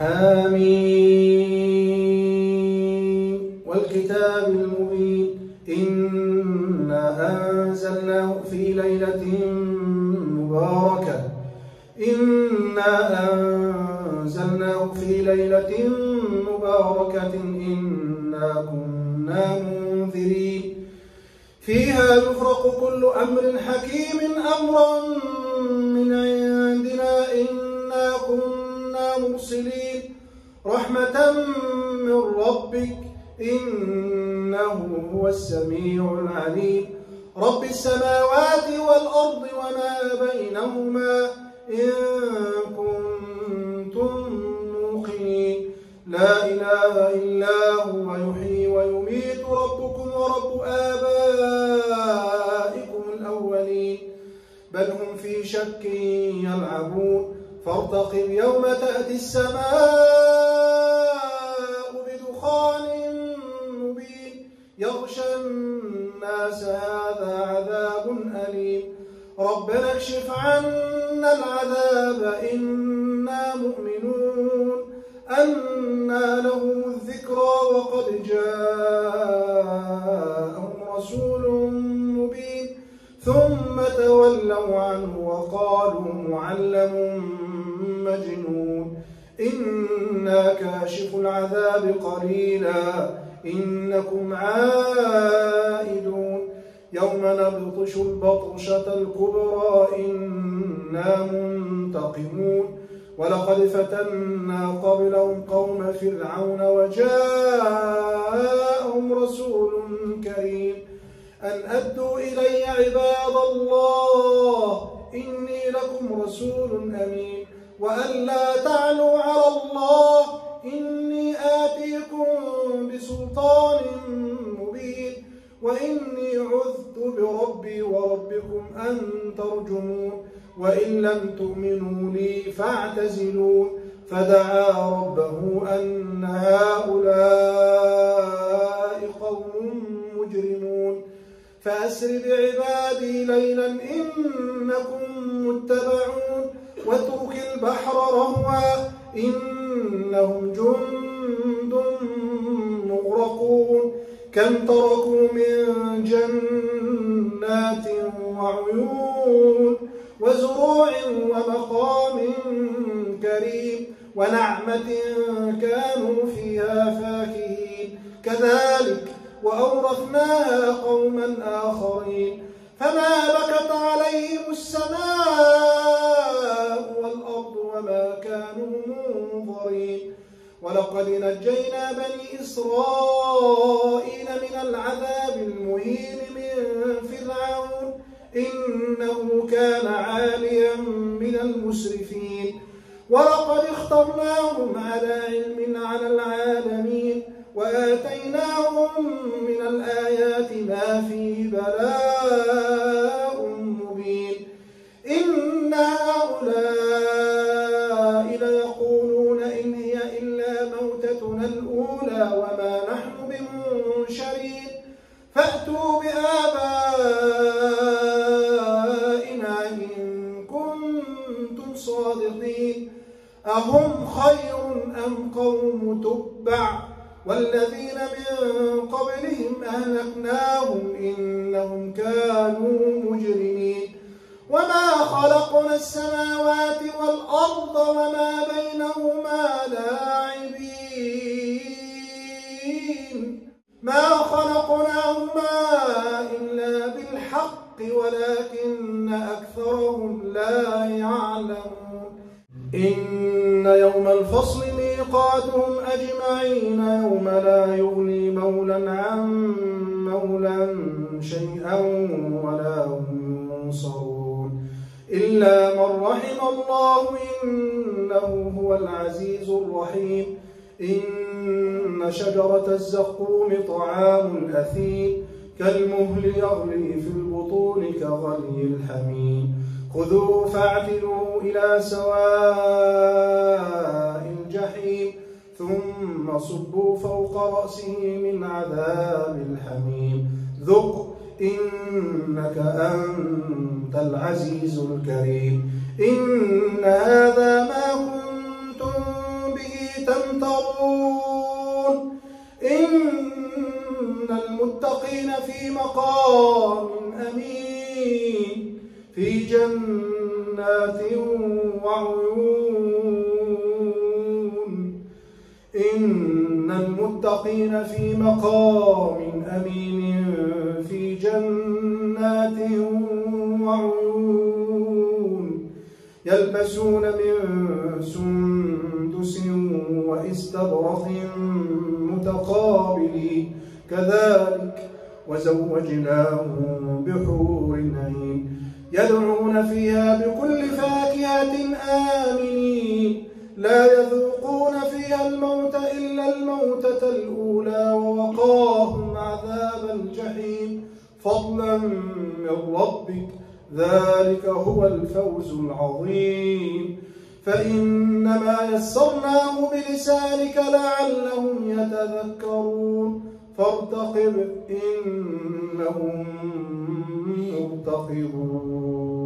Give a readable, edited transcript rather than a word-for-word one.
حميم والكتاب المبين إنا أنزلناه في ليلة مباركة إنا كنا منذرين فيها يفرق كل أمر حكيم أمرا من عندنا إنا كنا مرسلين رحمة من ربك إنه هو السميع العليم رب السماوات والأرض وما بينهما إن كنتم موقنين لا إله إلا هو يحيي ويميت ربكم ورب آبائكم الأولين بل هم في شك يلعبون فارتقب يوم تأتي السماء بدخان مبين يغشى الناس هذا عذاب أليم ربنا اكشف عنا العذاب إنا مؤمنون أنى لهم الذكرى وقد جاءهم رسول مبين ثم تولوا عنه وقالوا معلم مجنون إنا كاشف العذاب قليلا إنكم عائدون يوم نبطش البطشة الكبرى إنا منتقمون ولقد فتنا قبلهم قوم فرعون وجاءهم رسول كريم أن أدوا إلي عباد الله إني لكم رسول أمين وأن لا تعلوا على الله إني آتيكم بسلطان مبين وإني عذت بربي وربكم أن ترجمون وإن لم تؤمنوا لي فاعتزلون فدعا ربه أن هؤلاء قوم مجرمون فأسر بعبادي ليلا إنكم متبعون واترك البحر رهوا إنهم جند مغرقون كم تركوا من جنات وعيون وزروع ومقام كريم ونعمة كانوا فيها فاكهين كذلك وأورثناها قوما آخرين فما بكت عليهم السماء والأرض وما كانوا منظرين ولقد نجينا بني إسرائيل من العذاب المهين من فرعون إنه كان عاليا من المسرفين ولقد اخترناهم على علم على العالمين وآتيناهم من الآيات ما فيه بلاء مبين إن هؤلاء ليقولون إن هي إلا موتتنا الأولى وما نحن بمنشرين فأتوا بآبائنا إن كنتم صادقين أهم خير أم قوم تبع والذين من قبلهم أهلكناهم إنهم كانوا مجرمين وما خلقنا السماوات والأرض وما بينهما لاعبين ما خلقناهما إلا بالحق ولكن أكثرهم لا يعلمون إن يوم الفصل ميقاتهم أجمعين يوم لا يغني مولى عن مولى شيئا ولا هم ينصرون إلا من رحم الله إنه هو العزيز الرحيم إن شجرة الزقوم طعام الأثيم كالمهل يغلي في البطون كغلي الحميم خذوه فاعتلوه إلى سواء الجحيم ثم صبوا فوق رأسه من عذاب الحميم ذق إنك أنت العزيز الكريم إن هذا ما كنتم به المتقين في مقام أمين في جنات وعيون. إن المتقين في مقام أمين في جنات وعيون يلبسون من سندس وإستبرق متقابلين كذلك وزوجناهم بحور عين يدعون فيها بكل فاكهة آمنين لا يذوقون فيها الموت إلا الموتة الأولى ووقاهم عذاب الجحيم فضلا من ربك ذلك هو الفوز العظيم. فإنما يسرناه بلسانك لعلهم يتذكرون فارتقب إنهم مرتقبون.